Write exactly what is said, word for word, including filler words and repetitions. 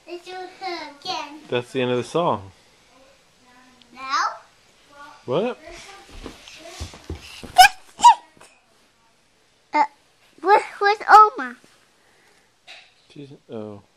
Let's do her again. That's the end of the song. Now? What? That's it! Uh, where, where's Oma? She's, oh.